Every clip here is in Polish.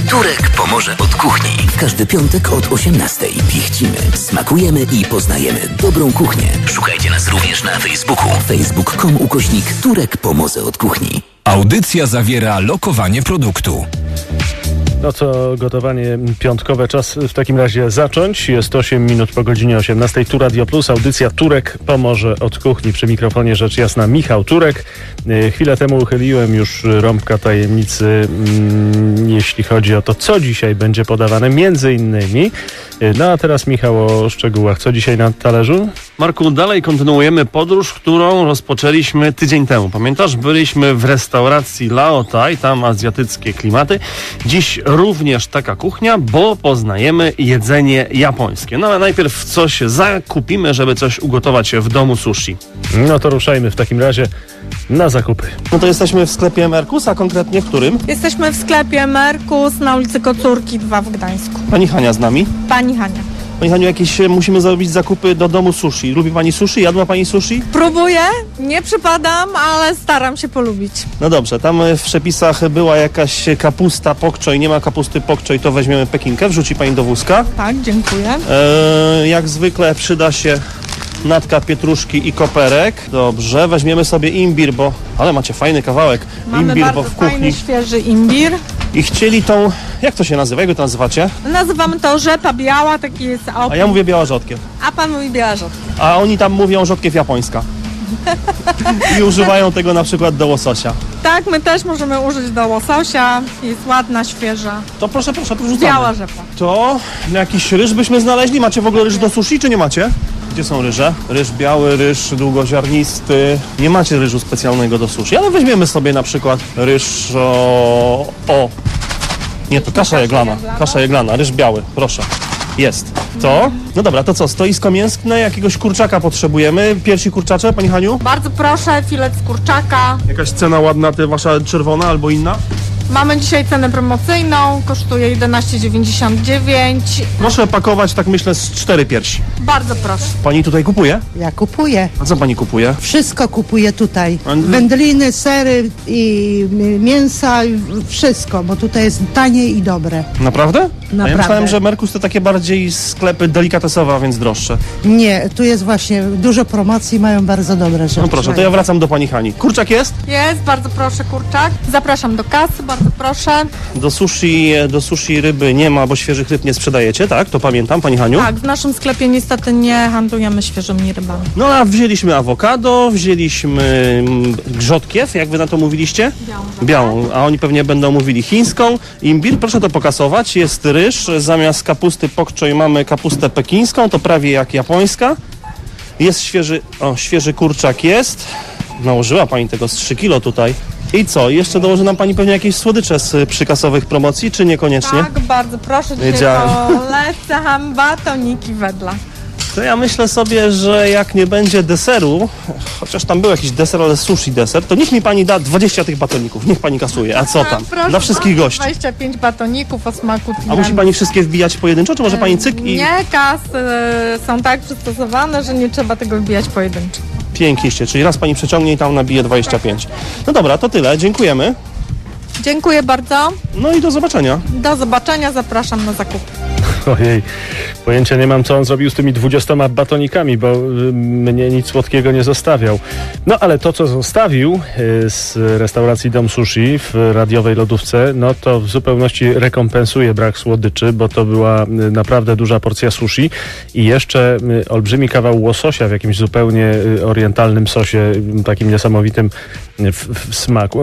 Turek pomoże od kuchni. W każdy piątek od 18:00 pichcimy, smakujemy i poznajemy dobrą kuchnię. Szukajcie nas również na Facebooku. facebook.com/Turek pomoże od kuchni. Audycja zawiera lokowanie produktu. No co, gotowanie piątkowe, czas w takim razie zacząć. Jest 8 minut po godzinie 18:00. Tu Radio Plus, audycja Turek pomoże od kuchni. Przy mikrofonie rzecz jasna Michał Turek. Chwilę temu uchyliłem już rąbka tajemnicy, jeśli chodzi o to, co dzisiaj będzie podawane, między innymi. No a teraz Michał o szczegółach. Co dzisiaj na talerzu? Marku, dalej kontynuujemy podróż, którą rozpoczęliśmy tydzień temu. Pamiętasz? Byliśmy w restauracji Laotai, tam azjatyckie klimaty. Dziś również taka kuchnia, bo poznajemy jedzenie japońskie. No ale najpierw coś zakupimy, żeby coś ugotować w domu sushi. No to ruszajmy w takim razie na zakupy. No to jesteśmy w sklepie Merkus, a konkretnie w którym? Jesteśmy w sklepie Merkus na ulicy Kocórki 2 w Gdańsku. Pani Hania z nami. Pani Hania. Pani Haniu, jakieś musimy zrobić zakupy do domu sushi. Lubi Pani sushi? Jadła Pani sushi? Próbuję, nie przypadam, ale staram się polubić. No dobrze, tam w przepisach była jakaś kapusta pokczoj, nie ma kapusty pokczoj, to weźmiemy pekinkę, wrzuci Pani do wózka. Tak, dziękuję. Jak zwykle przyda się natka pietruszki i koperek. Dobrze, weźmiemy sobie imbir, bo... Ale macie fajny kawałek. Mamy imbir, bardzo bo w kuchni. fajny, świeży imbir. I chcieli tą... Jak to się nazywa? Jak go to nazywacie? Nazywamy to rzepa biała, taki jest A ja mówię biała rzodkiew. A pan mówi biała rzodkiew. A oni tam mówią rzodkiew japońska. I używają tego na przykład do łososia. Tak, my też możemy użyć do łososia. Jest ładna, świeża. To proszę, wrzucamy. Biała rzepa. To jakiś ryż byśmy znaleźli? Macie w ogóle ryż do sushi, czy nie macie? Gdzie są ryże? Ryż biały, ryż długoziarnisty. Nie macie ryżu specjalnego do sushi, ale weźmiemy sobie na przykład ryż Nie, to kasza jaglana. Kasza jaglana, ryż biały, proszę. Jest. To? No dobra, to co? Stoisko mięsne, jakiegoś kurczaka potrzebujemy. Piersi kurczacze, Pani Haniu? Bardzo proszę, filet z kurczaka. Jakaś cena ładna, ty wasza czerwona albo inna? Mamy dzisiaj cenę promocyjną, kosztuje 11,99. Proszę pakować, tak myślę, z 4 piersi. Bardzo proszę. Pani tutaj kupuje? Ja kupuję. A co Pani kupuje? Wszystko kupuję tutaj. A- Wędliny, sery i mięsa, i wszystko, bo tutaj jest tanie i dobre. Naprawdę? A ja Naprawdę. myślałem, że Merkus to takie bardziej sklepy delikatesowe, a więc droższe. Nie, tu jest właśnie dużo promocji, mają bardzo dobre rzeczy. No proszę, to ja wracam do Pani Hani. Kurczak jest? Jest, bardzo proszę, kurczak. Zapraszam do kasy, bardzo proszę. Do sushi ryby nie ma, bo świeżych ryb nie sprzedajecie, tak? To pamiętam, Pani Haniu? Tak, w naszym sklepie niestety nie handlujemy świeżymi rybami. No a wzięliśmy awokado, wzięliśmy grzodkiew, jak wy na to mówiliście? Białą, a oni pewnie będą mówili chińską. Imbir, proszę to pokasować, jest ryż, zamiast kapusty pokczoj mamy kapustę pekińską, to prawie jak japońska. Jest świeży kurczak jest. Nałożyła Pani tego z 3 kilo tutaj. I co? Jeszcze dołoży nam Pani pewnie jakieś słodycze z przykasowych promocji, czy niekoniecznie? Tak, bardzo proszę, dzisiaj Wiedziałem. polecam batoniki wedla. To ja myślę sobie, że jak nie będzie deseru, chociaż tam był jakiś deser, ale sushi deser, to niech mi Pani da 20 tych batoników, niech Pani kasuje. A co tam? Proszę, Dla wszystkich bardzo, gości. 25 batoników o smaku A tiramisu. musi Pani wszystkie wbijać pojedynczo, czy może Pani cyk i... Nie, kasy są tak przystosowane, że nie trzeba tego wbijać pojedynczo. Pięknieście, czyli raz Pani przeciągnie i tam nabije 25. No dobra, to tyle, dziękujemy. Dziękuję bardzo. No i do zobaczenia. Do zobaczenia, zapraszam na zakupy. Ojej, pojęcia nie mam, co on zrobił z tymi 20 batonikami, bo mnie nic słodkiego nie zostawiał. No ale to, co zostawił z restauracji Dom Sushi w radiowej lodówce, no to w zupełności rekompensuje brak słodyczy, bo to była naprawdę duża porcja sushi i jeszcze olbrzymi kawał łososia w jakimś zupełnie orientalnym sosie, takim niesamowitym w smaku.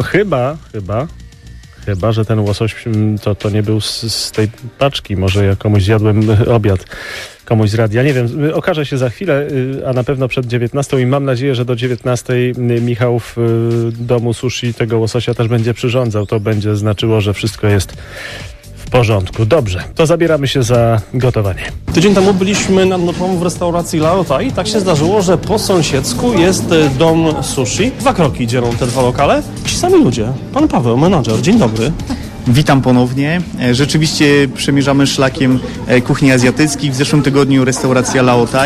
Chyba, że ten łosoś to nie był z tej paczki. Może ja komuś zjadłem obiad, komuś z radia. Nie wiem, okaże się za chwilę, a na pewno przed 19 i mam nadzieję, że do 19 Michał w domu sushi tego łososia też będzie przyrządzał. To będzie znaczyło, że wszystko jest w porządku. Dobrze, to zabieramy się za gotowanie. Tydzień temu byliśmy nad Motłą w restauracji Laotai i tak się zdarzyło, że po sąsiedzku jest dom sushi. 2 kroki dzielą te 2 lokale. Ci sami ludzie. Pan Paweł, menadżer, dzień dobry. Witam ponownie. Rzeczywiście przemierzamy szlakiem kuchni azjatyckich. W zeszłym tygodniu restauracja Laotai.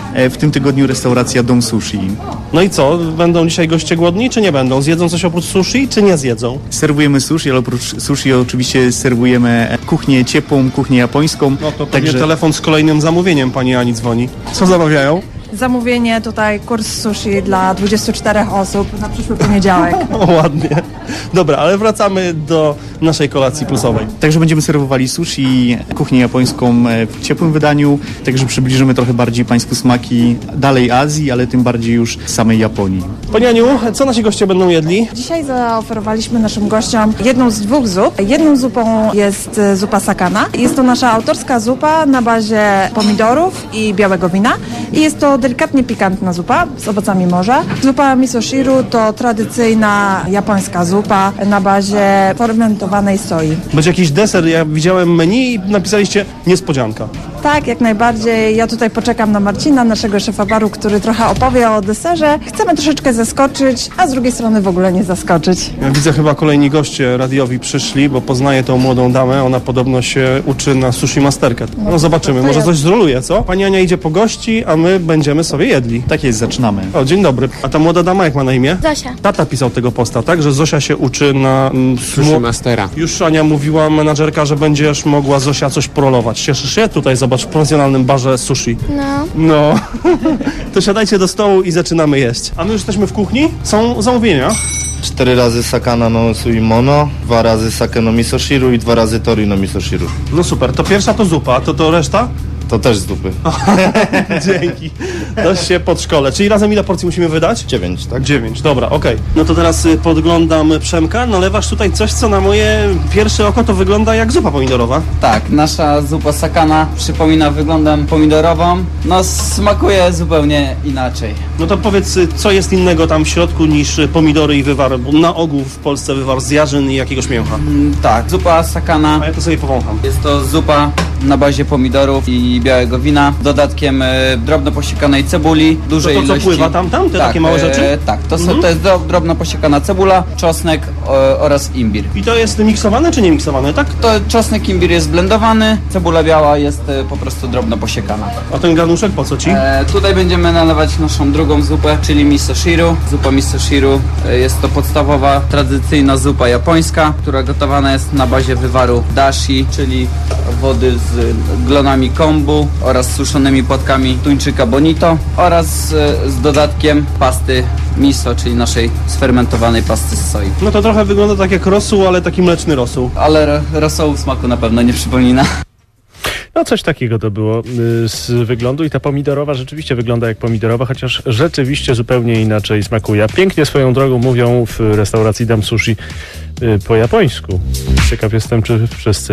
w tym tygodniu restauracja Dom Sushi. No i co? Będą dzisiaj goście głodni, czy nie będą? Zjedzą coś oprócz sushi, czy nie zjedzą? Serwujemy sushi, ale oprócz sushi oczywiście serwujemy kuchnię ciepłą, kuchnię japońską. No to pewnie telefon z kolejnym zamówieniem pani Ani dzwoni. Co zamawiają? Zamówienie tutaj, kurs sushi dla 24 osób na przyszły poniedziałek. O, ładnie. Dobra, ale wracamy do naszej kolacji plusowej. Także będziemy serwowali sushi, kuchnię japońską w ciepłym wydaniu, także przybliżymy trochę bardziej Państwu smaki dalej Azji, ale tym bardziej już samej Japonii. Pani Aniu, co nasi goście będą jedli? Dzisiaj zaoferowaliśmy naszym gościom jedną z 2 zup. Jedną zupą jest zupa sakana. Jest to nasza autorska zupa na bazie pomidorów i białego wina. I jest to delikatnie pikantna zupa z owocami morza. Zupa miso shiru to tradycyjna japońska zupa na bazie fermentowanej soi. Będzie jakiś deser, ja widziałem menu i napisaliście niespodzianka. Tak, jak najbardziej. Ja tutaj poczekam na Marcina, naszego szefa baru, który trochę opowie o deserze. Chcemy troszeczkę zaskoczyć, a z drugiej strony w ogóle nie zaskoczyć. Ja widzę, chyba kolejni goście radiowi przyszli, bo poznaję tą młodą damę. Ona podobno się uczy na Sushi Mastercard. No zobaczymy, może coś zroluje, co? Pani Ania idzie po gości, a my będziemy sobie jedli. Tak jest, zaczynamy. O, dzień dobry. A ta młoda dama jak ma na imię? Zosia. Tata pisał tego posta, tak? Że Zosia się uczy na... Sushi Mastera. Już Ania mówiła, menadżerka, że będziesz mogła Zosia coś prolować. Cieszysz się? Tutaj zobacz, w profesjonalnym barze sushi. No. To siadajcie do stołu i zaczynamy jeść. A my już jesteśmy w kuchni. Są zamówienia. 4 razy sakana no sui mono, 2 razy sake no miso shiru i 2 razy tori no miso shiru. No super, to pierwsza to zupa, to reszta? To też z dupy. Dzięki. To się podszkolę. Czyli razem ile porcji musimy wydać? 9, tak? 9, dobra, okej. No to teraz podglądam Przemka. Nalewasz tutaj coś, co na moje pierwsze oko to wygląda jak zupa pomidorowa. Tak, nasza zupa sakana przypomina wyglądem pomidorową. No smakuje zupełnie inaczej. No to powiedz, co jest innego tam w środku niż pomidory i wywar, bo na ogół w Polsce wywar z jarzyn i jakiegoś mięcha. Tak, zupa sakana. A ja to sobie powącham. Jest to zupa na bazie pomidorów i białego wina, dodatkiem drobno posiekanej cebuli, dużej to co ilości... pływa tam? Te takie małe rzeczy? Tak, to jest drobno posiekana cebula, czosnek oraz imbir. I to jest miksowane czy nie miksowane, tak? To czosnek, imbir jest blendowany, cebula biała jest po prostu drobno posiekana. A ten garnuszek po co ci? Tutaj będziemy nalewać naszą drugą zupę, czyli miso shiru. Zupa miso shiru jest to podstawowa, tradycyjna zupa japońska, która gotowana jest na bazie wywaru dashi, czyli wody z glonami kombu oraz suszonymi płatkami tuńczyka bonito oraz z dodatkiem pasty miso, czyli naszej sfermentowanej pasty z soi. No to trochę wygląda tak jak rosół, ale taki mleczny rosół. Ale rosołu w smaku na pewno nie przypomina. No coś takiego to było z wyglądu i ta pomidorowa rzeczywiście wygląda jak pomidorowa, chociaż rzeczywiście zupełnie inaczej smakuje. Pięknie swoją drogą mówią w restauracji Dom Sushi po japońsku. Ciekaw jestem, czy wszyscy.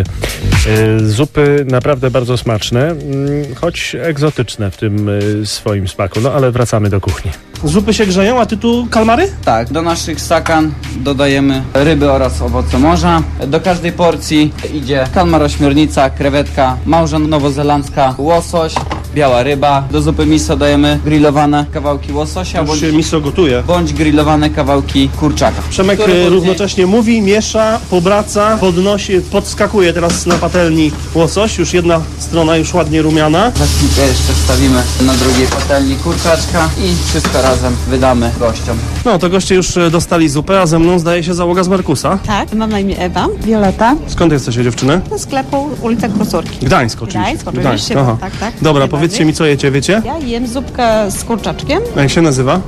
Zupy naprawdę bardzo smaczne, choć egzotyczne w tym swoim smaku. No ale wracamy do kuchni. Zupy się grzeją, a ty tu kalmary? Tak, do naszych sakan dodajemy ryby oraz owoce morza. Do każdej porcji idzie kalmar ośmiornica, krewetka, małża nowozelandzka, łosoś, biała ryba. Do zupy miso dajemy grillowane kawałki łososia Już się miso gotuje. bądź grillowane kawałki kurczaka. Przemek równocześnie mówi, miesza, pobraca, podnosi, podskakuje teraz na patelni łosoś. Już jedna strona już ładnie rumiana. Za chwilkę jeszcze wstawimy na drugiej patelni kurczaczka i wszystko razem wydamy gościom. No to goście już dostali zupę, a ze mną zdaje się załoga z Merkusa. Tak, mam na imię Ewa. Violeta. Skąd jesteście dziewczyny? Do sklepu ulica Krusurki. Gdańsk oczywiście. Gdańsk, oczywiście, aha. tak. Dobra, powiedzcie mi, co jecie, wiecie? Ja jem zupkę z kurczaczkiem. A jak się nazywa?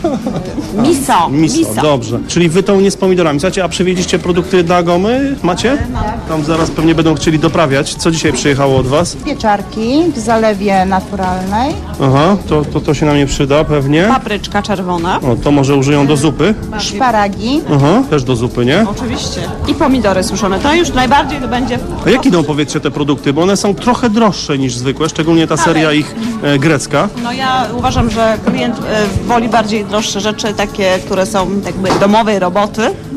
Miso. Dobrze. Czyli wy tą nie z pomidorami. Słuchajcie, a przywieźliście produkty do Agomy? Macie? Tam zaraz pewnie będą chcieli doprawiać. Co dzisiaj przyjechało od was? Pieczarki w zalewie naturalnej. Aha, to się nam nie przyda pewnie. Papryczka czerwona. O, to może użyją do zupy. Szparagi. Aha, też do zupy, nie? Oczywiście. I pomidory suszone. To już najbardziej to będzie... A jak idą, powiedzcie, te produkty? Bo one są trochę droższe niż zwykłe, szczególnie ta seria ich grecka. No ja uważam, że klient woli bardziej droższe rzeczy, takie, które są jakby domowej roboty.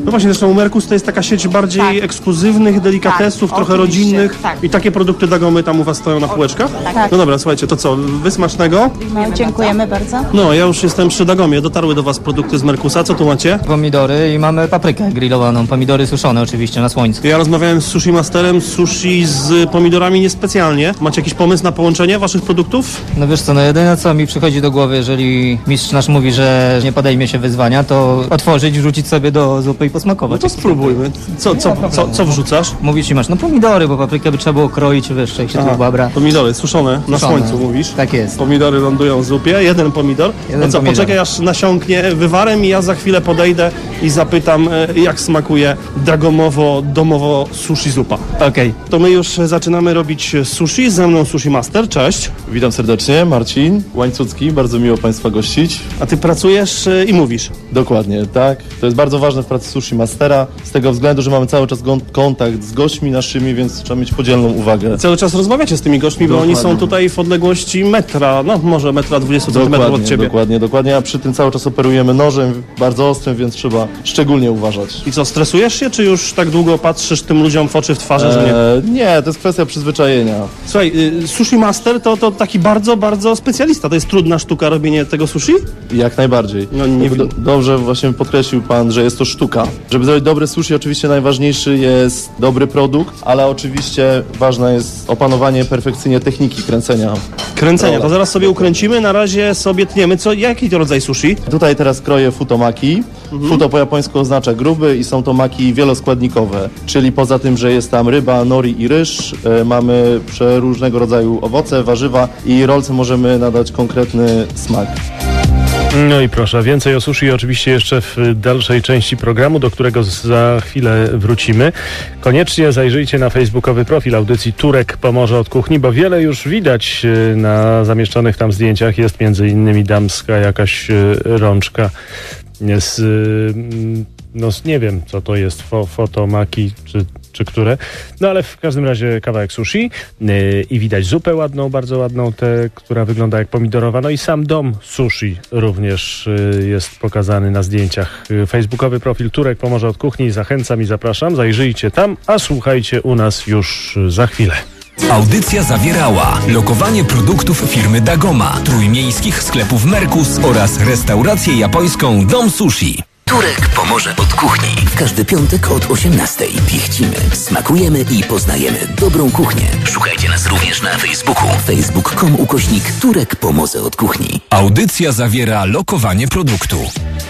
No właśnie, zresztą Merkus to jest taka sieć bardziej ekskluzywnych delikatesów, trochę oczywiście, rodzinnych. tak. I takie produkty Dagomy tam u was stoją na półeczkach? Tak. No dobra, słuchajcie, to co, wysmacznego? No, dziękujemy bardzo. No, ja już jestem przy Dagomie, dotarły do was produkty z Merkusa, co tu macie? Pomidory i mamy paprykę grillowaną, pomidory suszone oczywiście na słońcu. Ja rozmawiałem z sushi masterem, sushi z pomidorami niespecjalnie. Macie jakiś pomysł na połączenie waszych produktów? No wiesz co, no jedyne co mi przychodzi do głowy, jeżeli mistrz nasz mówi, że nie podejmie się wyzwania, to otworzyć, wrzucić sobie do zupy i posmakować. No to spróbujmy. Co wrzucasz? Mówisz i masz, no pomidory, bo paprykę by trzeba było kroić, wiesz, jak się tu babra. Pomidory suszone na słońcu, mówisz? Tak jest. Pomidory lądują w zupie, jeden pomidor. Jeden No co, pomidor. poczekaj aż nasiąknie wywarem i ja za chwilę podejdę i zapytam, jak smakuje dagomowo-domowo sushi zupa. Okej. To my już zaczynamy robić sushi, ze mną sushi master, cześć. Witam serdecznie, Marcin Łańcucki, bardzo miło Państwa gościć. A ty pracujesz i mówisz. Dokładnie, tak. To jest bardzo ważne w pracy sushi mastera, z tego względu, że mamy cały czas kontakt z gośćmi naszymi, więc trzeba mieć podzielną uwagę. Cały czas rozmawiacie z tymi gośćmi, bo oni są Dokładnie. tutaj w odległości metra, no może metra 20 cm od ciebie. Dokładnie, a przy tym cały czas operujemy nożem bardzo ostrym, więc trzeba szczególnie uważać. I co, stresujesz się, czy już tak długo patrzysz tym ludziom w oczy, w twarze, że nie? Nie, to jest kwestia przyzwyczajenia. Słuchaj, sushi master to taki bardzo, bardzo specjalista. To jest trudna sztuka robienie tego sushi? Jak najbardziej. No, nie wiem. Dobrze właśnie podkreślił Pan, że jest to sztuka. Żeby zrobić dobre sushi, oczywiście najważniejszy jest dobry produkt, ale oczywiście ważne jest opanowanie perfekcyjnie techniki kręcenia. Kręcenia, to zaraz sobie ukręcimy, na razie sobie tniemy. Jaki to rodzaj sushi? Tutaj teraz kroję futomaki. Futo po japońsku oznacza gruby i są to maki wieloskładnikowe, czyli poza tym, że jest tam ryba, nori i ryż, mamy przeróżnego rodzaju owoce, warzywa i rolce możemy nadać konkretny smak. No i proszę, więcej o sushi oczywiście jeszcze w dalszej części programu, do którego za chwilę wrócimy. Koniecznie zajrzyjcie na facebookowy profil audycji Turek pomoże od kuchni, bo wiele już widać na zamieszczonych tam zdjęciach. Jest między innymi damska jakaś rączka z, no nie wiem co to jest, fotomaki czy które. No ale w każdym razie kawałek sushi i widać zupę ładną, bardzo ładną, tę, która wygląda jak pomidorowa. No i sam dom sushi również jest pokazany na zdjęciach. Facebookowy profil Turek pomoże od kuchni. Zachęcam i zapraszam. Zajrzyjcie tam, a słuchajcie u nas już za chwilę. Audycja zawierała lokowanie produktów firmy Dagoma, trójmiejskich sklepów Merkus oraz restaurację japońską Dom Sushi. Turek pomoże od kuchni. W każdy piątek od 18:00 pichcimy, smakujemy i poznajemy dobrą kuchnię. Szukajcie nas również na Facebooku. facebook.com/Turek pomoże od kuchni. Audycja zawiera lokowanie produktu.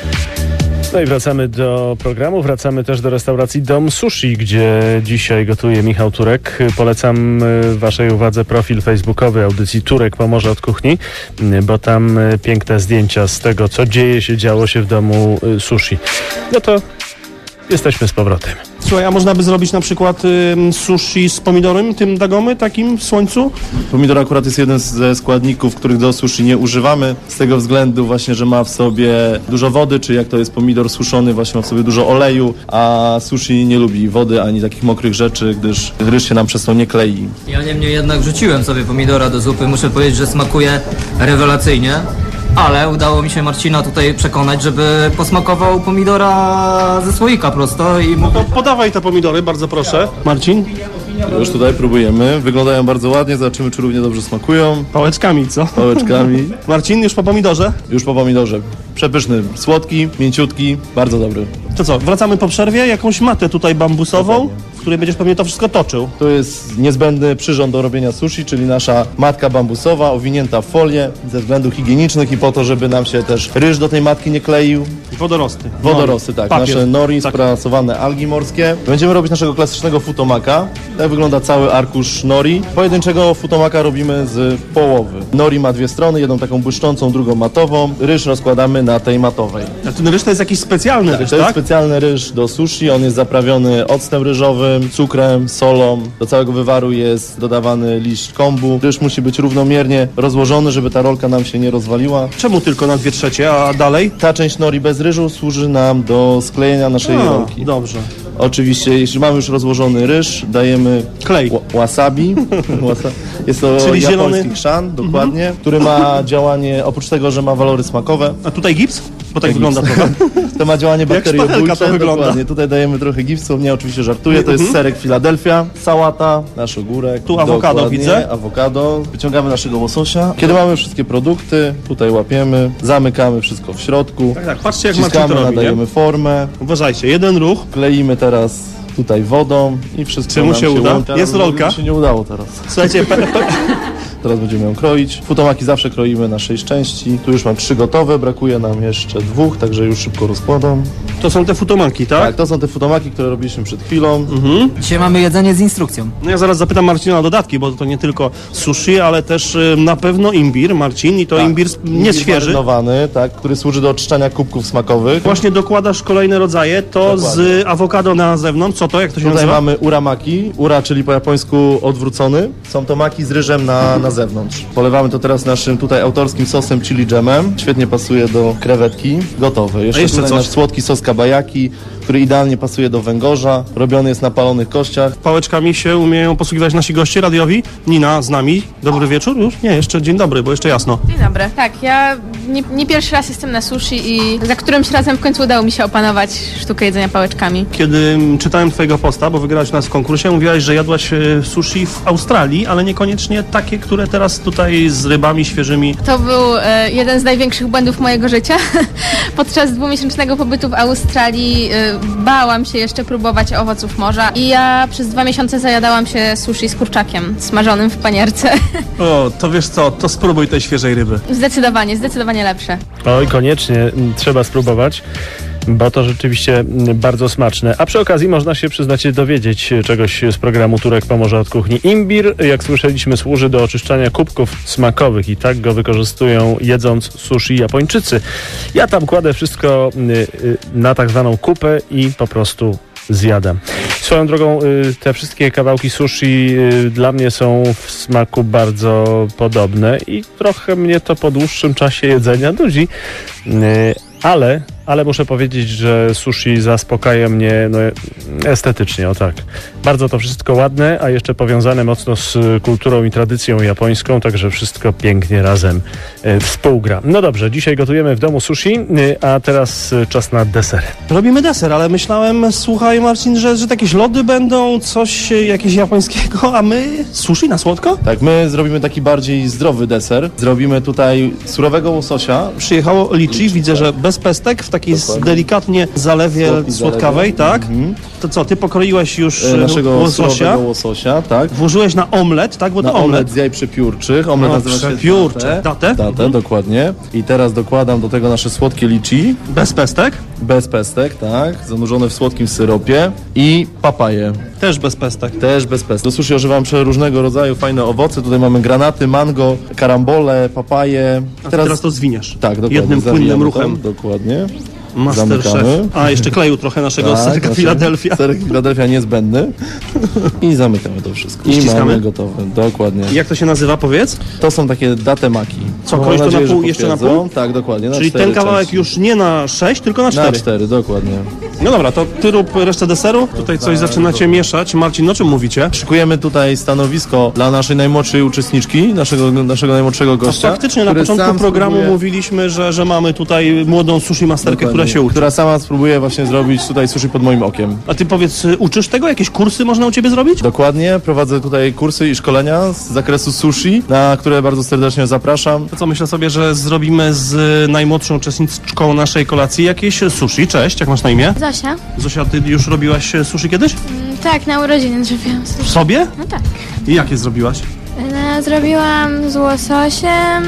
No i wracamy do programu, wracamy też do restauracji Dom Sushi, gdzie dzisiaj gotuje Michał Turek. Polecam waszej uwadze profil facebookowy audycji Turek pomoże od kuchni, bo tam piękne zdjęcia z tego, co działo się w domu sushi. No to jesteśmy z powrotem. Słuchaj, a można by zrobić na przykład sushi z pomidorem, tym Dagomy, takim w słońcu? Pomidor akurat jest jeden ze składników, których do sushi nie używamy, z tego względu właśnie, że ma w sobie dużo wody, czy jak to jest pomidor suszony, właśnie ma w sobie dużo oleju, a sushi nie lubi wody ani takich mokrych rzeczy, gdyż ryż się nam przez to nie klei. Ja niemniej jednak wrzuciłem sobie pomidora do zupy, muszę powiedzieć, że smakuje rewelacyjnie. Ale udało mi się Marcina tutaj przekonać, żeby posmakował pomidora ze słoika prosto i No to podawaj te pomidory, bardzo proszę. Marcin? Już tutaj próbujemy, wyglądają bardzo ładnie, zobaczymy, czy równie dobrze smakują. Pałeczkami, co? Pałeczkami. Marcin, już po pomidorze? Już po pomidorze. Przepyszny, słodki, mięciutki, bardzo dobry. To co, wracamy po przerwie? Jakąś matę tutaj bambusową, w której będziesz pewnie to wszystko toczył. To jest niezbędny przyrząd do robienia sushi, czyli nasza matka bambusowa, owinięta w folię ze względów higienicznych i po to, żeby nam się też ryż do tej matki nie kleił. Wodorosty. Wodorosty, tak. Papier. Nasze nori, Tak. sprasowane algi morskie. Będziemy robić naszego klasycznego futomaka. Tak wygląda cały arkusz nori. Pojedynczego futomaka robimy z połowy. Nori ma dwie strony, jedną taką błyszczącą, drugą matową. Ryż rozkładamy na tej matowej. A ten ryż to jest jakiś specjalny ryż, To jest tak? specjalny ryż do sushi, on jest zaprawiony octem ryżowym, cukrem, solą. Do całego wywaru jest dodawany liść kombu. Ryż musi być równomiernie rozłożony, żeby ta rolka nam się nie rozwaliła. Czemu tylko na 2/3, a dalej? Ta część nori bez ryżu służy nam do sklejenia naszej rolki. Dobrze. Oczywiście, jeśli mamy już rozłożony ryż, dajemy Klej. wasabi. Jest to Czyli japoński zielony. chrzan, dokładnie, który ma działanie, oprócz tego, że ma walory smakowe. A tutaj gips? bo tak wygląda trochę. To ma działanie bakteriobójcze. to wygląda. Dokładnie. Tutaj dajemy trochę gipsu, nie, oczywiście żartuję, to jest serek Philadelphia, sałata, nasz ogórek. Tu awokado widzę. Awokado. Wyciągamy naszego łososia. Kiedy mamy wszystkie produkty, tutaj łapiemy, zamykamy wszystko w środku. Tak, patrzcie jak Marcin to robi, nadajemy nie? formę. Uważajcie, jeden ruch. Kleimy teraz tutaj wodą i wszystko Czy mu się uda? łączy. Jest rolka? się nie udało teraz. Słuchajcie, Teraz będziemy ją kroić. Futomaki zawsze kroimy na 6 części. Tu już mam 3 gotowe, brakuje nam jeszcze 2, także już szybko rozkładam. to są te futomaki, tak? Tak, to są te futomaki, które robiliśmy przed chwilą. Dzisiaj mamy jedzenie z instrukcją. No ja zaraz zapytam Marcina o dodatki, bo to nie tylko sushi, ale też na pewno imbir, Marcin, i to imbir nie świeży. Marynowany, tak, który służy do oczyszczania kubków smakowych. Właśnie dokładasz kolejne rodzaje, to z awokado na zewnątrz, co to, jak to się Tutaj nazywa? mamy uramaki, ura, czyli po japońsku odwrócony. Są to maki z ryżem na zewnątrz. Polewamy to teraz naszym tutaj autorskim sosem chili dżemem. Świetnie pasuje do krewetki. Gotowe. Jeszcze jeszcze tutaj coś? nasz słodki sos kabajaki, który idealnie pasuje do węgorza. Robiony jest na palonych kościach. Pałeczkami się umieją posługiwać nasi goście radiowi. Nina z nami. Dobry wieczór już? Nie, jeszcze dzień dobry, bo jeszcze jasno. Dzień dobry. Tak, ja nie pierwszy raz jestem na sushi i za którymś razem w końcu udało mi się opanować sztukę jedzenia pałeczkami. Kiedy czytałem twojego posta, bo wygrałaś u nas w konkursie, mówiłaś, że jadłaś sushi w Australii, ale niekoniecznie takie, które teraz tutaj z rybami świeżymi. To był jeden z największych błędów mojego życia. Podczas 2-miesięcznego pobytu w Australii bałam się jeszcze próbować owoców morza i ja przez 2 miesiące zajadałam się sushi z kurczakiem smażonym w panierce. O, to wiesz co, to spróbuj tej świeżej ryby. Zdecydowanie lepsze. Oj, koniecznie trzeba spróbować, bo to rzeczywiście bardzo smaczne. A przy okazji można się, przyznacie, dowiedzieć czegoś z programu Turek pomoże od kuchni. Imbir, jak słyszeliśmy, służy do oczyszczania kubków smakowych i tak go wykorzystują jedząc sushi Japończycy. Ja tam kładę wszystko na tak zwaną kupę i po prostu zjadam. Swoją drogą te wszystkie kawałki sushi dla mnie są w smaku bardzo podobne i trochę mnie to po dłuższym czasie jedzenia nudzi, ale muszę powiedzieć, że sushi zaspokaja mnie estetycznie, o tak. Bardzo to wszystko ładne, a jeszcze powiązane mocno z kulturą i tradycją japońską, także wszystko pięknie razem współgra. No dobrze, dzisiaj gotujemy w domu sushi, a teraz czas na deser. Robimy deser, ale myślałem, słuchaj Marcin, że jakieś lody będą, coś jakiegoś japońskiego, a my sushi na słodko? Tak, my zrobimy taki bardziej zdrowy deser. Zrobimy tutaj surowego łososia. Przyjechało liczy, widzę, że bez pestek, w takiej delikatnie zalewie słodkawej, tak? To co, ty pokroiłeś już naszego surowego łososia, tak? Włożyłeś na omlet, tak? Bo to omlet z jaj przepiórczych. Omlet nazywa się datę. Datę, dokładnie. I teraz dokładam do tego nasze słodkie liczy. Bez pestek? Bez pestek, tak. Zanurzone w słodkim syropie. I papaje. Też bez pestek. Też bez pestek. Do sushi używam różnego rodzaju fajne owoce. Tutaj mamy granaty, mango, karambole, papaje. Teraz to zwiniesz. Tak, dokładnie. Jednym płynnym ruchem. Dokładnie. Masterchef. A, jeszcze kleju trochę naszego serka Philadelphia. Serek Philadelphia niezbędny. I zamykamy to wszystko. I mamy gotowe. Dokładnie. I jak to się nazywa, powiedz? To są takie datemaki. Co, kroisz to na pół, jeszcze na pół? Tak, dokładnie. Czyli ten kawałek już nie na 6, tylko na 4. Na 4, dokładnie. No dobra, to ty rób resztę deseru. Tutaj coś zaczynacie mieszać. Marcin, o czym mówicie? Szykujemy tutaj stanowisko dla naszej najmłodszej uczestniczki, naszego najmłodszego gościa. Faktycznie na początku programu mówiliśmy, że mamy tutaj młodą sushi masterkę, która się uczy. Która sama spróbuje właśnie zrobić tutaj sushi pod moim okiem. A ty powiedz, uczysz tego? Jakieś kursy można u ciebie zrobić? Dokładnie, prowadzę tutaj kursy i szkolenia z zakresu sushi, na które bardzo serdecznie zapraszam. To co, myślę sobie, że zrobimy z najmłodszą uczestniczką naszej kolacji jakieś sushi. Cześć, jak masz na imię? Zosia. Zosia, ty już robiłaś sushi kiedyś? Tak, na urodziny zrobiłam sushi. Sobie? No tak. I jakie zrobiłaś? Zrobiłam z łososiem,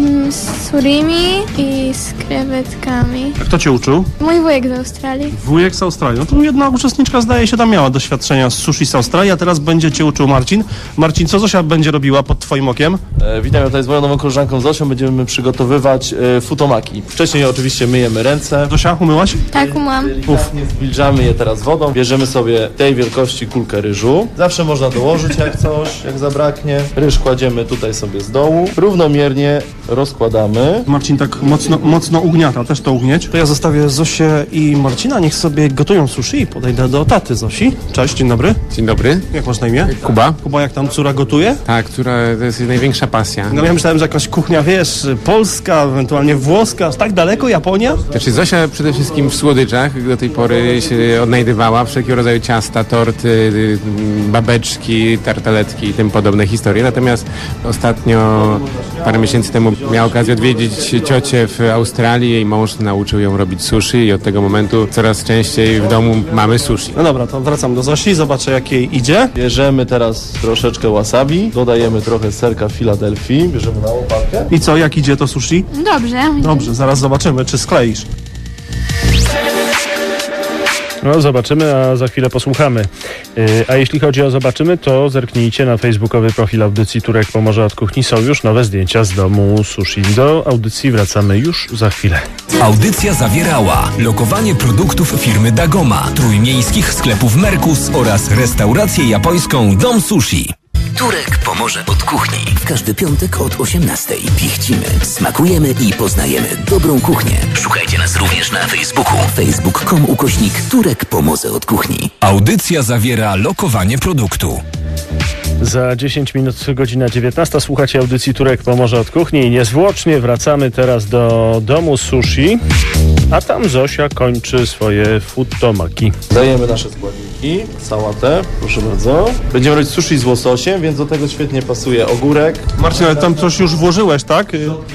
z surimi i z krewetkami. A kto cię uczył? Mój wujek z Australii. Wujek z Australii. No to jedna uczestniczka, zdaje się, tam miała doświadczenia z sushi z Australii, a teraz będzie cię uczył Marcin. Marcin, co Zosia będzie robiła pod twoim okiem? Witam, ja tutaj z moją nową koleżanką Zosią będziemy przygotowywać futomaki. Wcześniej oczywiście myjemy ręce. Zosia, umyłaś? Tak, umyłam. Nie zwilżamy je teraz wodą. Bierzemy sobie tej wielkości kulkę ryżu. Zawsze można dołożyć jak coś, jak zabraknie. Ryż kładziemy kładziemy tutaj sobie z dołu, równomiernie rozkładamy. Marcin tak mocno ugniata, też to ugnieć. To ja zostawię Zosię i Marcina, niech sobie gotują sushi i podejdę do taty Zosi. Cześć, dzień dobry. Dzień dobry. Jak masz na imię? Kuba. Kuba, jak tam córa gotuje? Tak, która to jest jej największa pasja. No ja myślałem, że jakaś kuchnia, wiesz, polska, ewentualnie włoska, aż tak daleko, Japonia? Znaczy Zosia przede wszystkim w słodyczach do tej pory się odnajdywała, wszelkiego rodzaju ciasta, torty, babeczki, tartaletki i tym podobne historie. Natomiast ostatnio, parę miesięcy temu miała okazję odwiedzić ciocię w Australii. Jej mąż nauczył ją robić sushi i od tego momentu coraz częściej w domu mamy sushi. No dobra, to wracam do Zosi, zobaczę jak jej idzie. Bierzemy teraz troszeczkę wasabi, dodajemy trochę serka Filadelfii, bierzemy na łopatkę. I co, jak idzie to sushi? Dobrze. Dobrze, zaraz zobaczymy, czy skleisz. No zobaczymy, a za chwilę posłuchamy. A jeśli chodzi o zobaczymy, to zerknijcie na facebookowy profil audycji Turek Pomoże od Kuchni. Są już nowe zdjęcia z domu sushi. Do audycji wracamy już za chwilę. Audycja zawierała lokowanie produktów firmy Dagoma, trójmiejskich sklepów Merkus oraz restaurację japońską Dom Sushi. Turek pomoże od kuchni. W każdy piątek od 18:00 pichcimy, smakujemy i poznajemy dobrą kuchnię. Szukajcie nas również na Facebooku. facebook.com/Turek pomoże od kuchni. Audycja zawiera lokowanie produktu. Za 10 minut, godzina 19. Słuchacie audycji Turek Pomoże od Kuchni i niezwłocznie wracamy teraz do domu sushi, a tam Zosia kończy swoje futomaki. Dajemy nasze składniki, sałatę, proszę bardzo. Będziemy robić sushi z łososiem, więc do tego świetnie pasuje ogórek. Marcin, ale tam coś już włożyłeś, tak?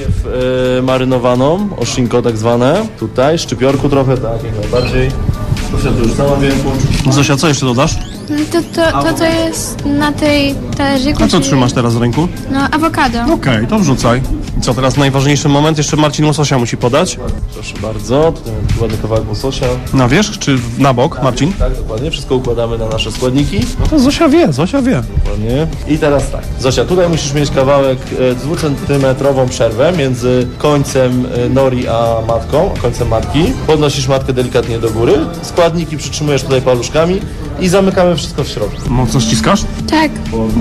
Marynowaną, oshinko tak zwane. Tutaj, szczypiorku trochę, tak, jak najbardziej. Zosia, to już sama wiem. Zosia, co jeszcze dodasz? To jest na tej talerzyku. A co trzymasz teraz w ręku? No, awokado. Okej, to wrzucaj. I co, teraz najważniejszy moment, jeszcze Marcin łososia musi podać. Proszę bardzo, tutaj mamy ładny kawałek łososia. Na wierzch czy na bok, Marcin? Tak, dokładnie, wszystko układamy na nasze składniki. No to Zosia wie. Dokładnie. I teraz tak, Zosia, tutaj musisz mieć kawałek 2-centymetrową przerwę między końcem nori a matką, końcem matki. Podnosisz matkę delikatnie do góry, składniki przytrzymujesz tutaj paluszkami i zamykamy wszystko w środku. Mocno ściskasz? Tak.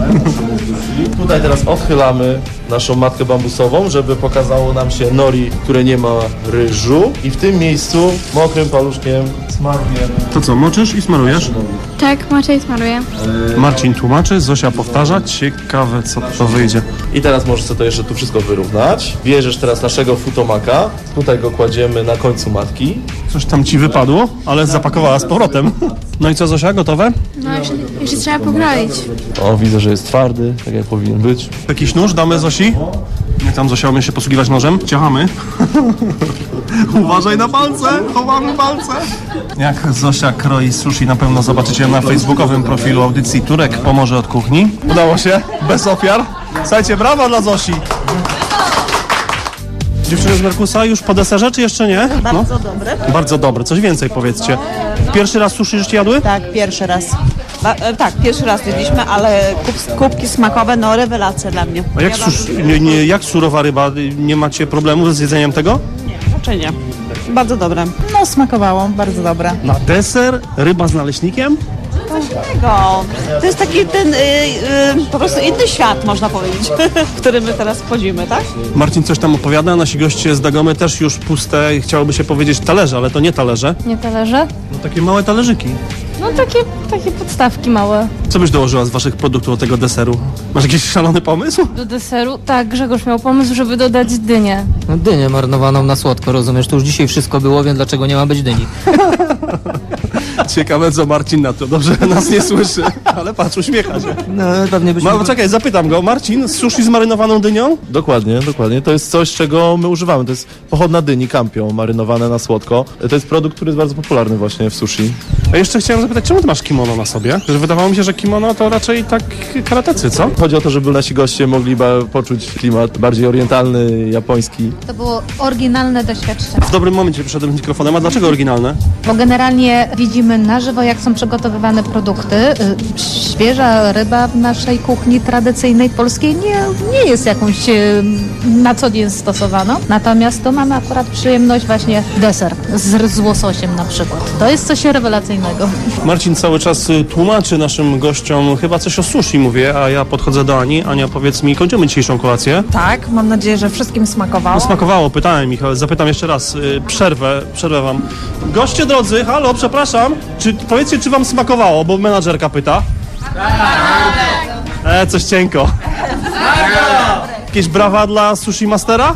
Tutaj teraz odchylamy naszą matkę bambusową, żeby pokazało nam się nori, które nie ma ryżu. I w tym miejscu mokrym paluszkiem smarujemy. To co, moczysz i smarujesz? Tak, moczę i smaruję. Marcin tłumaczy, Zosia powtarza. Ciekawe, co to wyjdzie. I teraz możesz sobie to jeszcze tu wszystko wyrównać. Bierzesz teraz naszego futomaka. Tutaj go kładziemy na końcu matki. Coś tam ci wypadło, ale zapakowała z powrotem. No i co, Zosia, gotowe? No, jeszcze trzeba pokroić. O, widzę, że jest twardy, tak jak powinien być. Jakiś nóż damy Zosi? Jak tam Zosia umie się posługiwać nożem? Ciachamy. Uważaj na palce, chowamy palce. Jak Zosia kroi sushi, na pewno zobaczycie na facebookowym profilu audycji Turek Pomoże od Kuchni. Udało się, bez ofiar. Słuchajcie, brawa dla Zosi. Dziewczyny z Merkusa już po deserze, czy jeszcze nie? Bardzo dobre. Bardzo dobre, coś więcej powiedzcie. Pierwszy raz sushi żeście jadły? Tak, pierwszy raz. Tak, pierwszy raz jedliśmy, ale kubki smakowe, no rewelacja dla mnie. A jak surowa ryba? Nie macie problemu z jedzeniem tego? Nie, raczej nie. Bardzo dobre. No smakowało, bardzo dobre. Na deser ryba z naleśnikiem? To jest taki po prostu inny świat, można powiedzieć, w którym my teraz wchodzimy, tak? Marcin coś tam opowiada, nasi goście z Dagomy też już puste, chciałoby się powiedzieć talerze, ale to nie talerze. Nie talerze? No takie małe talerzyki. No takie podstawki małe. Co byś dołożyła z waszych produktów do tego deseru? Masz jakiś szalony pomysł? Do deseru? Tak, Grzegorz miał pomysł, żeby dodać dynię. No, dynię marynowaną na słodko, rozumiesz? To już dzisiaj wszystko było, więc dlaczego nie ma być dyni? Ciekawe, co Marcin na to. Dobrze, nas nie słyszy, ale patrz, uśmiecha się. No, pewnie byśmy... Czekaj, zapytam go. Marcin, sushi z marynowaną dynią? Dokładnie. To jest coś, czego my używamy. To jest pochodna dyni, kampią, marynowane na słodko. To jest produkt, który jest bardzo popularny właśnie w sushi. A jeszcze chciałem zapytać, czemu ty masz kimono na sobie? Że wydawało mi się, że kimono to raczej tak karatecy, co? Chodzi o to, żeby nasi goście mogli poczuć klimat bardziej orientalny, japoński. To było oryginalne doświadczenie. W dobrym momencie przyszedłem z mikrofonem, a dlaczego oryginalne? Bo generalnie widzimy widzimy na żywo, jak są przygotowywane produkty. Świeża ryba w naszej kuchni tradycyjnej polskiej nie jest jakąś na co dzień stosowaną. Natomiast to mamy akurat przyjemność właśnie deser z łososiem na przykład. To jest coś rewelacyjnego. Marcin cały czas tłumaczy naszym gościom chyba coś o sushi mówię, a ja podchodzę do Ani. Ania, powiedz mi, kończymy dzisiejszą kolację? Tak, mam nadzieję, że wszystkim smakowało. No, smakowało, pytałem Michał, zapytam jeszcze raz. Przerwę wam. Goście drodzy, halo, przepraszam. Powiedzcie, czy wam smakowało, bo menadżerka pyta. Coś cienko. Jakieś brawa dla Sushi Mastera?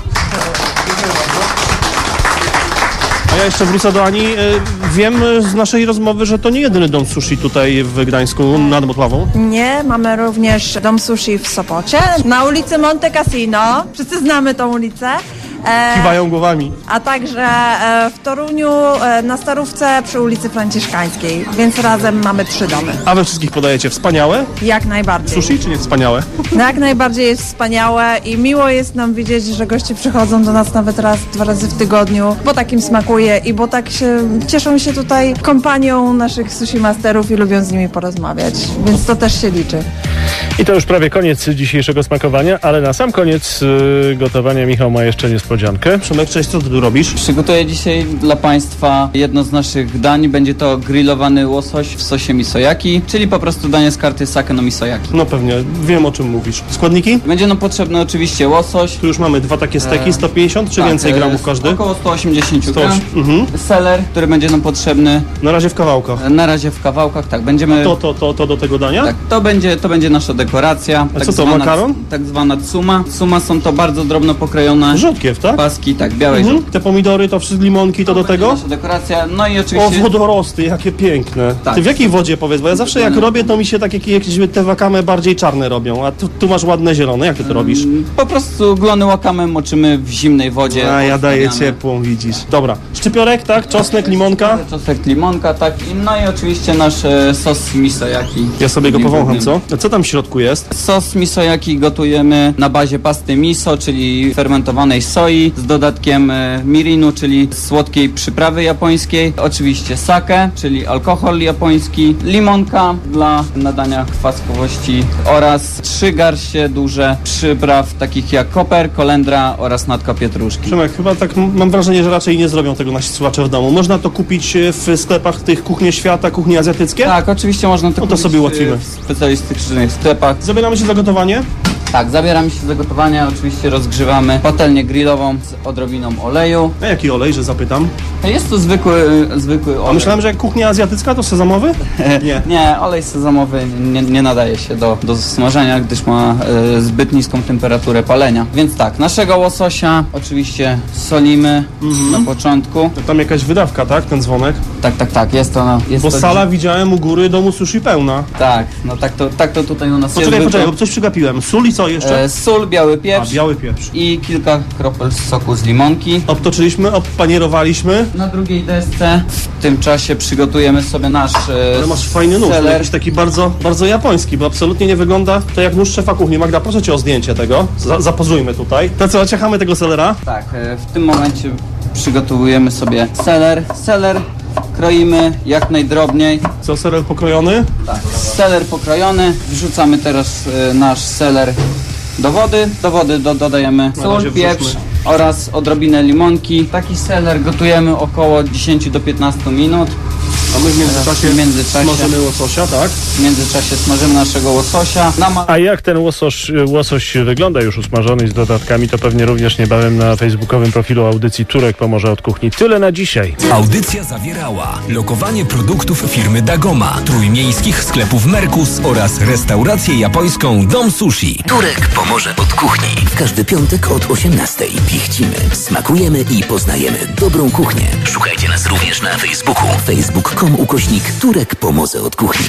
A ja jeszcze wrócę do Ani. Wiem z naszej rozmowy, że to nie jedyny dom sushi tutaj w Gdańsku nad Motławą. Nie, mamy również dom sushi w Sopocie, na ulicy Monte Cassino. Wszyscy znamy tą ulicę. Kiwają głowami. A także w Toruniu, na Starówce przy ulicy Franciszkańskiej, więc razem mamy 3 domy. A wy wszystkich podajecie wspaniałe? Jak najbardziej. Sushi czy nie wspaniałe? No, jak najbardziej jest wspaniałe i miło jest nam widzieć, że goście przychodzą do nas nawet raz, 2 razy w tygodniu, bo tak im smakuje i bo tak cieszą się tutaj kompanią naszych sushi masterów i lubią z nimi porozmawiać, więc to też się liczy. I to już prawie koniec dzisiejszego smakowania, ale na sam koniec gotowania Michał ma jeszcze niespodziankę. Przemek, cześć, co ty tu robisz? Przygotuję dzisiaj dla Państwa jedno z naszych dań. Będzie to grillowany łosoś w sosie misoyaki, czyli po prostu danie z karty sake no misoyaki. No pewnie, wiem o czym mówisz. Składniki? Będzie nam potrzebny oczywiście łosoś. Tu już mamy 2 takie steki, 150 czy więcej gramów każdy? Około 180 gram. Seler, który będzie nam potrzebny. Na razie w kawałkach. Na razie w kawałkach, tak. Będziemy... To do tego dania? Tak, to będzie nasza dekoracja. A co to, makaron? Tak zwana tsuma. Tsuma są to bardzo drobno pokrojone rzodkiew, tak? Paski, tak, białej rzodkiew. Te pomidory, to wszystkie limonki, to do tego? Nasza dekoracja, no i oczywiście... O, wodorosty, jakie piękne. Tak. Ty w jakiej wodzie powiedz, bo ja zawsze jak robię, to mi się takie jakieś te wakame bardziej czarne robią, a tu masz ładne zielone. Jak ty to robisz? Po prostu glony wakame moczymy w zimnej wodzie. A ja daję ciepłą, widzisz. Dobra, szczypiorek, tak? Czosnek, limonka? Czosnek, limonka, tak. No i oczywiście nasz sos misoyaki. Ja sobie go powącham, co? A co tam w środku jest? Sos misoyaki gotujemy na bazie pasty miso, czyli fermentowanej soi z dodatkiem mirinu, czyli słodkiej przyprawy japońskiej. Oczywiście sake, czyli alkohol japoński, limonka dla nadania kwaskowości oraz 3 garście duże przypraw takich jak koper, kolendra oraz natka pietruszki. Przemek, chyba tak mam wrażenie, że raczej nie zrobią tego nasi słuchacze w domu. Można to kupić w sklepach tych kuchnie świata, kuchnie azjatyckie? Tak, oczywiście można to kupić sobie ułatwimy. w specjalistycznych sklepach. Zabieramy się za gotowanie? Tak, zabieramy się za gotowanie, oczywiście rozgrzewamy patelnię grillową z odrobiną oleju. A jaki olej, że zapytam? Jest to zwykły olej. A myślałem, że jak kuchnia azjatycka to sezamowy? Nie. Nie, olej sezamowy nie nadaje się do smażenia, gdyż ma zbyt niską temperaturę palenia. Więc tak, naszego łososia oczywiście solimy na początku. To tam jakaś wydawka, tak? Ten dzwonek? Tak, jest to... Bo sala widziałem u góry domu sushi pełna. Tak, no tak to tutaj u nas jest. Poczekaj, bo coś przegapiłem. Sól i co jeszcze? Sól, biały pieprz. Biały pieprz. I kilka kropel soku z limonki. Obtoczyliśmy, obpanierowaliśmy. Na drugiej desce w tym czasie przygotujemy sobie nasz Ale masz fajny nóż, jakiś taki bardzo, bardzo japoński, bo absolutnie nie wygląda to jak nóż szefa kuchni. Magda, proszę cię o zdjęcie tego. Zapozujmy tutaj. To co, ciachamy tego selera? Tak, w tym momencie przygotowujemy sobie seler. Kroimy jak najdrobniej. Co, seler pokrojony? Tak, seler pokrojony. Wrzucamy teraz nasz seler do wody. Do wody dodajemy sól, pieprz oraz odrobinę limonki. Taki seler gotujemy około 10 do 15 minut. A my w międzyczasie smażymy łososia, tak? W międzyczasie smażymy naszego łososia. A jak ten łosoś wygląda już usmażony z dodatkami, to pewnie również niebawem na facebookowym profilu audycji Turek pomoże od kuchni. Tyle na dzisiaj. Audycja zawierała lokowanie produktów firmy Dagoma, trójmiejskich sklepów Merkus oraz restaurację japońską Dom Sushi. Turek pomoże od kuchni. W każdy piątek od 18:00 pichcimy, smakujemy i poznajemy dobrą kuchnię. Szukajcie nas również na Facebooku. Facebook.com/Turek pomoże od kuchni.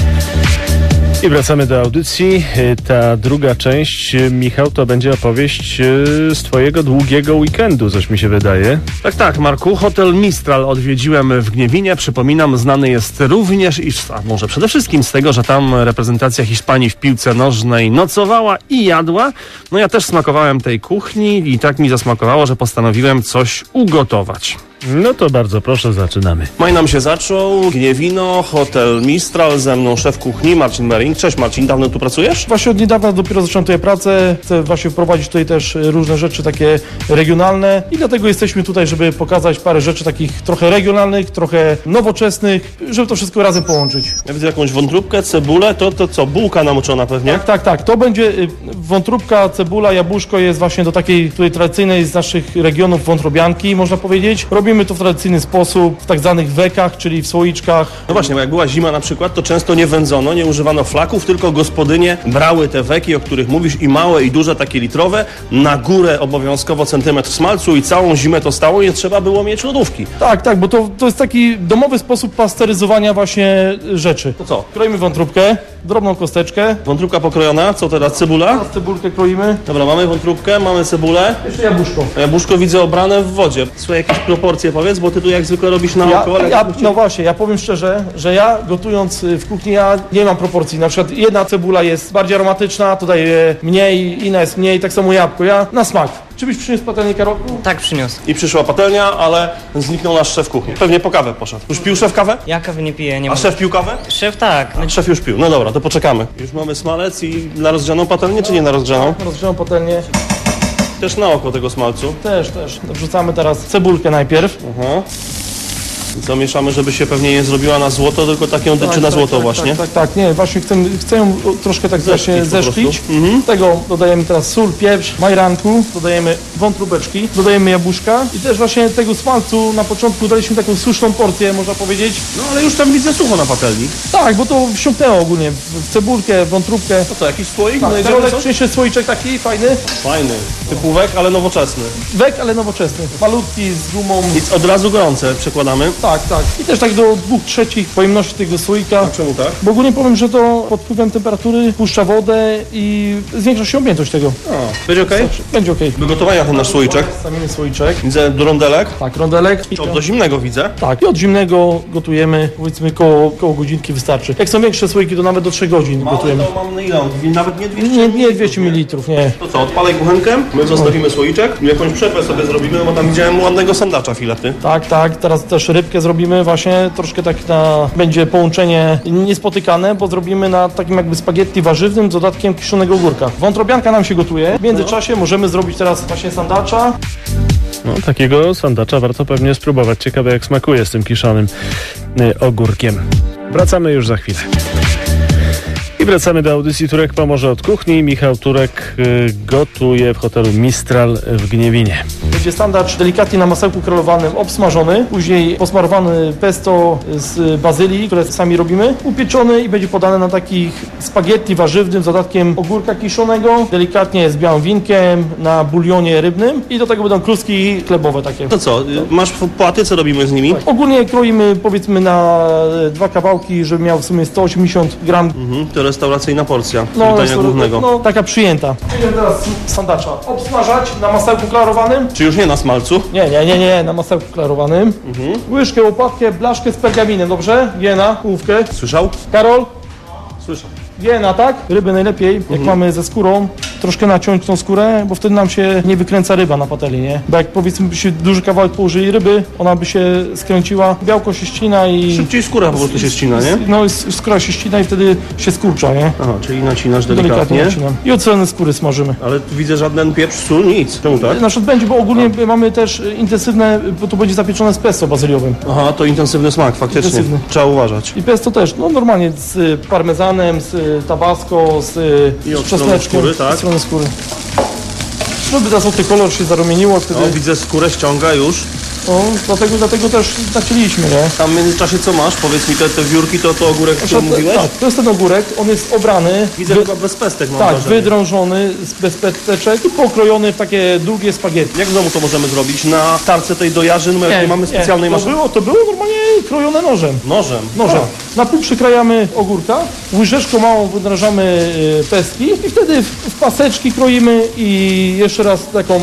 I wracamy do audycji. Ta druga część, Michał, to będzie opowieść z twojego długiego weekendu, coś mi się wydaje. Tak, Marku. Hotel Mistral odwiedziłem w Gniewinie. Przypominam, znany jest również, a może przede wszystkim z tego, że tam reprezentacja Hiszpanii w piłce nożnej nocowała i jadła. No ja też smakowałem tej kuchni i tak mi zasmakowało, że postanowiłem coś ugotować. No to bardzo proszę, zaczynamy. Maj nam się zaczął, Gniewino, hotel Mistral, ze mną szef kuchni Marcin Mering. Cześć Marcin, dawno tu pracujesz? Właśnie od niedawna dopiero zacząłem tutaj pracę, chcę właśnie wprowadzić tutaj też różne rzeczy takie regionalne i dlatego jesteśmy tutaj, żeby pokazać parę rzeczy takich trochę regionalnych, trochę nowoczesnych, żeby to wszystko razem połączyć. Ja widzę jakąś wątróbkę, cebulę, to co, bułka namoczona pewnie? Tak, to będzie wątróbka, cebula, jabłuszko jest właśnie do takiej tutaj tradycyjnej z naszych regionów wątrobianki, można powiedzieć. Robimy to w tradycyjny sposób, w tak zwanych wekach, czyli w słoiczkach. No właśnie, bo jak była zima na przykład, to często nie wędzono, nie używano flaków, tylko gospodynie brały te weki, o których mówisz, i małe, i duże, takie litrowe, na górę obowiązkowo centymetr smalcu i całą zimę to stało i nie trzeba było mieć lodówki. Tak, bo to jest taki domowy sposób pasteryzowania właśnie rzeczy. To co? Kroimy wątróbkę, drobną kosteczkę. Wątróbka pokrojona, co teraz, cebula? Teraz cebulkę kroimy. Dobra, mamy wątróbkę, mamy cebulę. Jeszcze jabłuszko. Jabłuszko widzę obrane w wodzie. Słuchaj, jakieś proporcje powiedz, bo ty tu jak zwykle robisz na oko, ale... No właśnie, ja powiem szczerze, że ja gotując w kuchni, ja nie mam proporcji. Na przykład jedna cebula jest bardziej aromatyczna, to daje mniej, inna jest mniej, tak samo jabłko. Ja na smak. Czy byś przyniósł patelnię, Karolku? Tak, przyniósł. I przyszła patelnia, ale zniknął nasz szef kuchni. Pewnie po kawę poszedł. Już pił szef kawę? Ja kawy nie piję, nie A szef pił kawę? Szef tak. Szef już pił. No dobra, to poczekamy. Już mamy smalec i na rozgrzaną patelnię, czy nie na rozgrzaną? Rozgrzaną patelnię. Też na oko tego smalcu. Też. Wrzucamy teraz cebulkę najpierw. Aha. I co, mieszamy, żeby się pewnie nie zrobiła na złoto, tylko tak ją czy na złoto właśnie? Tak, nie, właśnie chcę ją troszkę tak właśnie zeszklić. Tego dodajemy teraz sól, pieprz, majranku, dodajemy wątróbeczki, dodajemy jabłuszka i też właśnie tego smalcu na początku daliśmy taką suszną porcję, można powiedzieć. No ale już tam widzę sucho na patelni. Tak, bo to wsiąknęło ogólnie w cebulkę, wątróbkę. To co, jakiś słoik? Tak, przyniesie słoiczek taki fajny. Fajny, typu wek, ale nowoczesny. Wek, ale nowoczesny. Malutki, z gumą. I od razu gorące przekładamy. Tak. I też tak do 2/3 pojemności tego słoika. A czemu tak? Bo ogólnie powiem, że to pod wpływem temperatury puszcza wodę i zwiększa się objętość tego. Będzie okej? Będzie okej. Do gotowania ten nasz słoiczek. Stawimy słoiczek. Widzę do rondelek. Tak, rondelek. I do zimnego widzę. Tak, i od zimnego gotujemy, powiedzmy koło godzinki wystarczy. Jak są większe słoiki, to nawet do 3 godzin gotujemy. To mam ile? Nawet nie 200 Nie 200 ml, nie. To co, odpalaj kuchenkę, my zostawimy słoiczek i jakąś przepę sobie zrobimy, bo tam widziałem ładnego sandacza filety. Tak, teraz też rybkę zrobimy właśnie, troszkę tak będzie połączenie niespotykane, bo zrobimy na takim jakby spaghetti warzywnym z dodatkiem kiszonego ogórka. Wątrobianka nam się gotuje, w międzyczasie możemy zrobić teraz właśnie sandacza. No, takiego sandacza warto pewnie spróbować. Ciekawe jak smakuje z tym kiszonym ogórkiem. Wracamy już za chwilę. I wracamy do audycji Turek pomoże od kuchni. Michał Turek gotuje w hotelu Mistral w Gniewinie. Będzie sandacz delikatnie na masełku krelowanym, obsmażony, później posmarowany pesto z bazylii, które sami robimy, upieczony i będzie podane na takich spaghetti warzywnym z dodatkiem ogórka kiszonego, delikatnie z białym winkiem, na bulionie rybnym i do tego będą kluski chlebowe takie. To co, masz płaty, co robimy z nimi? Tak. Ogólnie kroimy powiedzmy na 2 kawałki, żeby miał w sumie 180 gram. To restauracyjna porcja dania głównego. No, taka przyjęta. Będziemy teraz sandacza obsmażać na masełku klarowanym. Czy już nie na smalcu? Nie, na masełku klarowanym. Łyżkę, łopatkę, blaszkę z pergaminem, dobrze? Giena, połówkę. Słyszał? Karol? Słyszę. Giena, tak? Ryby najlepiej, jak mamy ze skórą, troszkę naciąć tą skórę, bo wtedy nam się nie wykręca ryba na patelni, nie? Bo jak powiedzmy by się duży kawałek położyli ryby, ona by się skręciła, białko się ścina i... Szybciej skóra po prostu się ścina, nie? No, skóra się ścina i wtedy się skurcza, nie? Aha, czyli nacinasz delikatnie. Nacinam. I od strony skóry smażymy. Ale tu widzę żaden pieprz, sól, nic. Czemu tak? Znaczy będzie, bo ogólnie mamy też intensywne, bo to będzie zapieczone z pesto bazyliowym. Aha, to intensywny smak, faktycznie. Intensywny. Trzeba uważać. I pesto też, no normalnie z parmezanem, z tabasco, z czosneczkiem. Skóry, tak? Od strony skóry. Żeby ta złoty kolor się zarumieniło wtedy. O, widzę, skórę ściąga już. O, dlatego też nacięliśmy, nie? Tam w międzyczasie co masz? Powiedz mi, te wiórki to ogórek, o którym mówiłeś? Tak, to jest ten ogórek, on jest obrany. Widzę chyba bez pestek, mam Tak, wrażenie. wydrążony, bez pesteczek i pokrojony w takie długie spaghetti. Jak w domu to możemy zrobić? Na tarce tej do jarzyn, nie mamy specjalnej maszyny? To było normalnie krojone nożem. Nożem? Na pół przykrajamy ogórka, łyżeczką małą wydrążamy pestki i wtedy w paseczki kroimy i jeszcze raz taką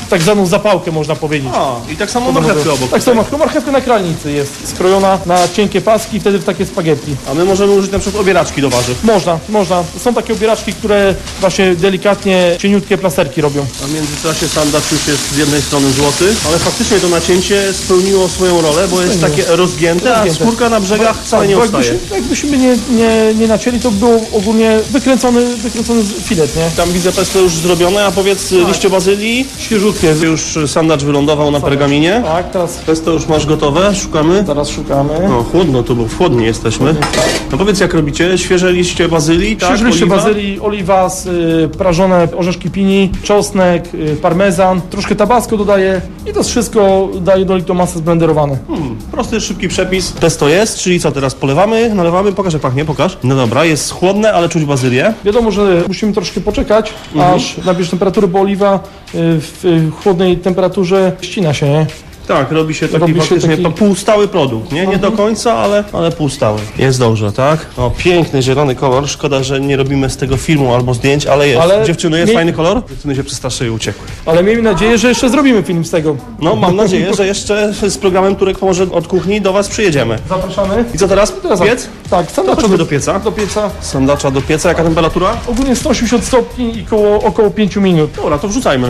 tak zwaną zapałkę, można powiedzieć. A, i tak samo marchewkę obok. Tak samo marchewka na kralnicy jest skrojona na cienkie paski, wtedy w takie spaghetti. A my możemy użyć na przykład obieraczki do warzyw. Można. Są takie obieraczki, które właśnie delikatnie cieniutkie plasterki robią. A w międzyczasie sandacz już jest z jednej strony złoty, ale faktycznie to nacięcie spełniło swoją rolę, bo jest takie rozgięte, a skórka na brzegach wcale nie ustaje. Jakbyśmy nie nacięli, to był ogólnie wykręcony filet, nie? Tam widzę pesto już zrobione, a powiedz liście bazylii. Świeżutkie. Już sandacz wylądował na pergaminie. Tak, teraz pesto już masz gotowe, szukamy. Zaraz szukamy. No, chłodno tu, bo w chłodni jesteśmy. No powiedz, jak robicie? Świeże liście bazylii, tak? Świeże liście bazylii, oliwa, prażone orzeszki pini, czosnek, parmezan, troszkę tabasco dodaję i to wszystko daję do litą masę zblenderowane. Prosty, szybki przepis. Pesto jest, czyli co teraz polewamy, nalewamy? Pokaż, jak pachnie, pokaż. No dobra, jest chłodne, ale czuć bazylię. Wiadomo, że musimy troszkę poczekać, aż nabierze temperatury, bo oliwa w chłodnej temperaturze ścina się, nie? Tak, robi się faktycznie półstały produkt, nie? Nie do końca, ale półstały. Jest dobrze, tak? O, piękny zielony kolor. Szkoda, że nie robimy z tego filmu albo zdjęć, ale jest. Dziewczyny, jest fajny kolor? Dziewczyny się przestraszyły i uciekły. Ale miejmy nadzieję, że jeszcze zrobimy film z tego. No, mam nadzieję, że jeszcze z programem Turek pomoże od kuchni do was przyjedziemy. Zapraszamy. I co teraz? Piec? Tak, sandacza do pieca. Do pieca. Sandacza do pieca. Jaka temperatura? Ogólnie 180 stopni i około 5 minut. Dobra, to wrzucajmy.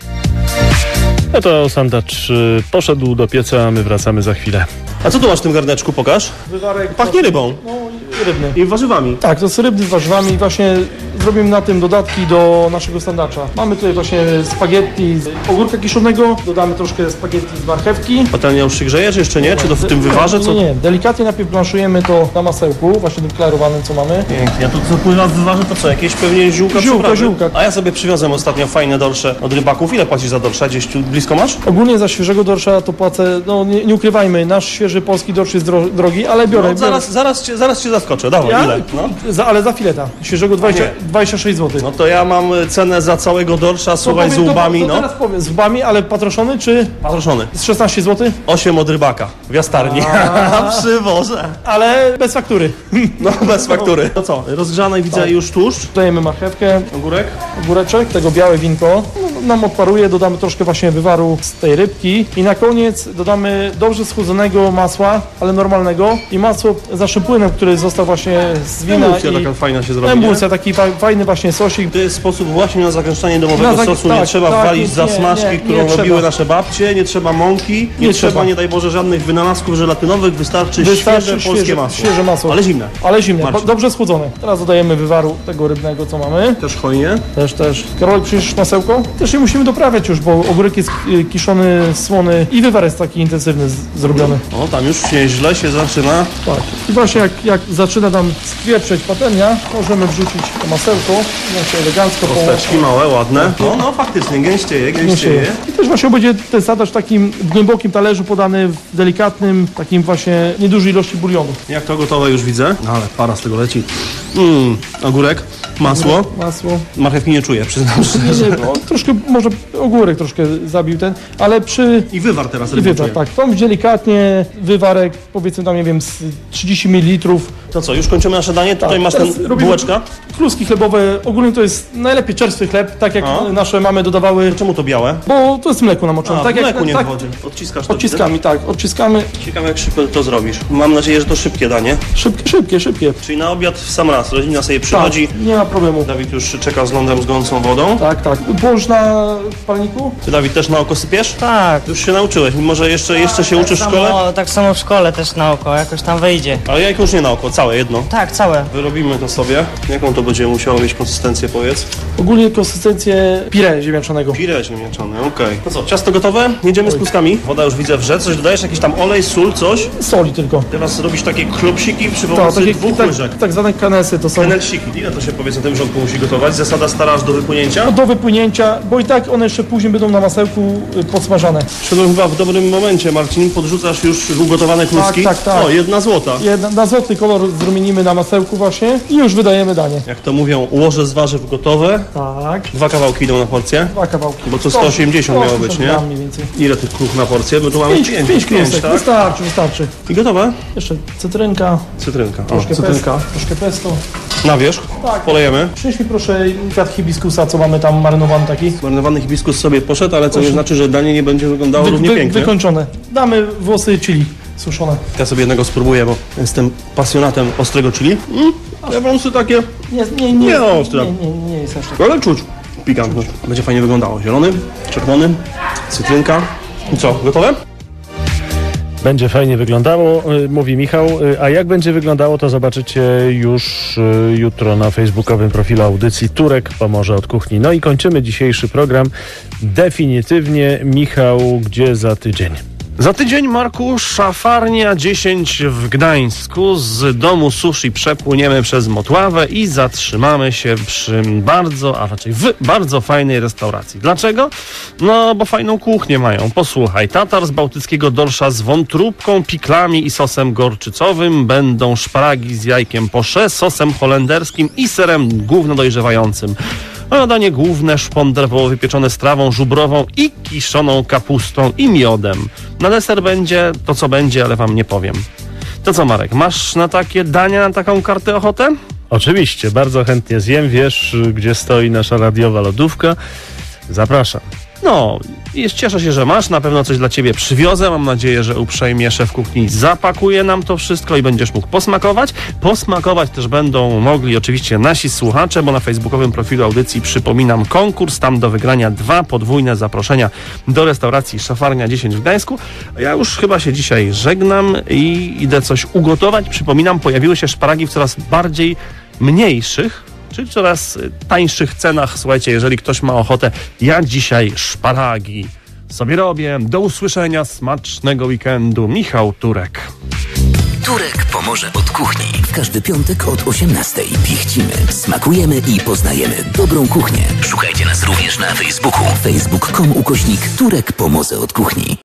No to sandacz poszedł do pieca, a my wracamy za chwilę. A co tu masz w tym garneczku? Pokaż. Wywarek. Pachnie rybą. No, rybny. I warzywami. Tak, to jest rybny z warzywami i właśnie zrobimy na tym dodatki do naszego sandacza. Mamy tutaj właśnie spaghetti z ogórka kiszonego, dodamy troszkę spaghetti z marchewki. Patelnia już się grzeje, czy jeszcze nie? Czy to w tym wywarze? Co? Nie. Delikatnie najpierw blanszujemy to na masełku, właśnie tym klarowanym, co mamy. Pięknie. A to co pływa w wywarze, to co? Jakieś pewnie ziółka? Ziółka. A ja sobie przywiozłem ostatnio fajne dorsze od rybaków. Ile płacisz za dorsza? Gdzieś tu blisko masz? Ogólnie za świeżego dorsza to płacę, no nie ukrywajmy, nasz świeży polski dorsz jest drogi, ale biorę. No, zaraz cię zaskoczę. Dawaj, ile? No. Ale za fileta. Świeżego 26 zł. No to ja mam cenę za całego dorsza, słuchaj, z łbami, to teraz powiem, z łbami, ale patroszony czy? Patroszony. Z 16 zł? 8 od rybaka, w Jastarni. Przywożę. Ale bez faktury. No, bez faktury. To co, rozgrzane widzę już tłuszcz. Dajemy marchewkę. Ogóreczek, tego białe winko. Nam odparuje, dodamy troszkę właśnie wywaru z tej rybki i na koniec dodamy dobrze schłodzonego masła, ale normalnego i masło z naszym płynem, który został właśnie z wina. Emulsja taka fajna się zrobi. Emulsja, taki fajny właśnie sosik. To jest sposób właśnie na zagęszczanie domowego sosu. Nie trzeba walić zasmażki, którą robiły nasze babcie, nie trzeba mąki, nie trzeba, nie daj Boże, żadnych wynalazków żelatynowych, wystarczy świeże polskie masło. Świeże masło. Ale zimne. Dobrze schłodzone. Teraz dodajemy wywaru tego rybnego, co mamy. Też hojnie. Też. Karolek, przyniesiesz masełko? Też nie musimy doprawiać już, bo ogórek jest kiszony, słony i wywar jest taki intensywny zrobiony. O, tam już źle się zaczyna. Tak. I właśnie jak zaczyna tam skwierczeć patelnia, możemy wrzucić to masełko. Się elegancko. Kosteczki małe, ładne. No, faktycznie, gęścieje. I też właśnie będzie ten sandacz w takim głębokim talerzu podany w delikatnym, takim właśnie niedużej ilości bulionu. Jak to gotowe już widzę. No, ale para z tego leci. Ogórek, masło. Marchewki nie czuję, przyznam szczerze. Nie, troszkę, może ogórek troszkę zabił ten, ale I wywar teraz wywar, tak. To delikatnie, wywarek, powiedzmy tam, nie wiem, z 30 ml. To co, już kończymy nasze danie? Tutaj masz ten bułeczka? Kluski chlebowe, ogólnie to jest najlepiej czerstwy chleb, tak jak nasze mamy dodawały. Czemu to białe? Bo to jest mleko namoczone. Tak, mleku nie wchodzi. Odciskasz to? Odciskamy, tak, odciskamy. Ciekawe, jak szybko to zrobisz. Mam nadzieję, że to szybkie danie. Szybkie. Czyli na obiad w sam raz. Rodzina sobie przychodzi. Tak, nie ma problemu. Dawid już czeka z lądem z gorącą wodą. Tak. Połóż na palniku. Ty, Dawid, też na oko sypiesz? Tak. Już się nauczyłeś, mimo że jeszcze się uczysz w szkole? Tak samo w szkole też na oko, jakoś tam wyjdzie. Ale jajko już nie na oko, całe jedno. Tak, całe. Wyrobimy to sobie. Jaką to będzie musiało mieć konsystencję, powiedz? Ogólnie konsystencję pire ziemniaczanego. Pire ziemniaczane, okej. No co, ciasto gotowe? Jedziemy z kluskami. Woda już widzę wrze. Coś dodajesz? Jakiś tam olej, sól, coś? Soli tylko. Teraz robisz takie klopsiki przy pomocy dwóch łyżek. Tak zwane kanesy to są. Kenelsiki. Ile to się, powiedz, na tym rządku musi gotować? Zasada stara aż do wypłynięcia? Do wypłynięcia, bo i tak one jeszcze później będą na masełku podsmażane. Szedłem chyba w dobrym momencie, Marcin. Podrzucasz już ugotowane kluski? Tak. O, 1 złota. Na złoty kolor zrumienimy na masełku właśnie i już wydajemy danie. Jak to mówią, łoże z warzyw gotowe. Tak. 2 kawałki idą na porcję? 2 kawałki. Bo to 180 miało być, nie? Mniej więcej. Ile tych kruk na porcję? Bo tu mamy 5 klusek, tak? Wystarczy. I gotowe? Jeszcze cytrynka. Cytrynka. Troszkę pesto. Na wierzch? Tak. Polejemy. Przynieś mi proszę kwiat hibiskusa, co mamy tam marynowany taki. Marynowany hibiskus sobie poszedł, ale co nie znaczy, że danie nie będzie wyglądało równie pięknie. Wykończone. Damy włosy chili suszone. Ja sobie jednego spróbuję, bo jestem pasjonatem ostrego chili. Ale wąsy takie... Nie ostre. Nie jest aż tak. Ale czuć pikantne. Będzie fajnie wyglądało. Zielony, czerwony, cytrynka. I co, gotowe? Będzie fajnie wyglądało, mówi Michał, a jak będzie wyglądało, to zobaczycie już jutro na facebookowym profilu audycji Turek pomoże od kuchni. No i kończymy dzisiejszy program definitywnie. Michał, gdzie za tydzień? Za tydzień, Marku, Szafarnia 10 w Gdańsku. Z domu sushi przepłyniemy przez Motławę i zatrzymamy się przy w bardzo fajnej restauracji. Dlaczego? No, bo fajną kuchnię mają. Posłuchaj, tatar z bałtyckiego dorsza z wątróbką, piklami i sosem gorczycowym. Będą szparagi z jajkiem poché, sosem holenderskim i serem gówno dojrzewającym. A danie główne, szponder wołowy pieczony z trawą żubrową i kiszoną kapustą i miodem. Na deser będzie to, co będzie, ale wam nie powiem. To co, Marek, masz na takie dania, na taką kartę ochotę? Oczywiście, bardzo chętnie zjem. Wiesz, gdzie stoi nasza radiowa lodówka? Zapraszam. No, cieszę się, że masz. Na pewno coś dla ciebie przywiozę. Mam nadzieję, że uprzejmie szef kuchni zapakuje nam to wszystko i będziesz mógł posmakować. Posmakować też będą mogli oczywiście nasi słuchacze, bo na facebookowym profilu audycji, przypominam, konkurs. Tam do wygrania 2 podwójne zaproszenia do restauracji Szafarnia 10 w Gdańsku. Ja już chyba się dzisiaj żegnam i idę coś ugotować. Przypominam, pojawiły się szparagi w coraz bardziej mniejszych, czyli coraz tańszych cenach. Słuchajcie, jeżeli ktoś ma ochotę, ja dzisiaj szparagi sobie robię. Do usłyszenia, smacznego weekendu. Michał Turek. Turek pomoże od kuchni. W każdy piątek od 18:00 pichcimy, smakujemy i poznajemy dobrą kuchnię. Szukajcie nas również na Facebooku. facebook.com/Turek pomoże od kuchni.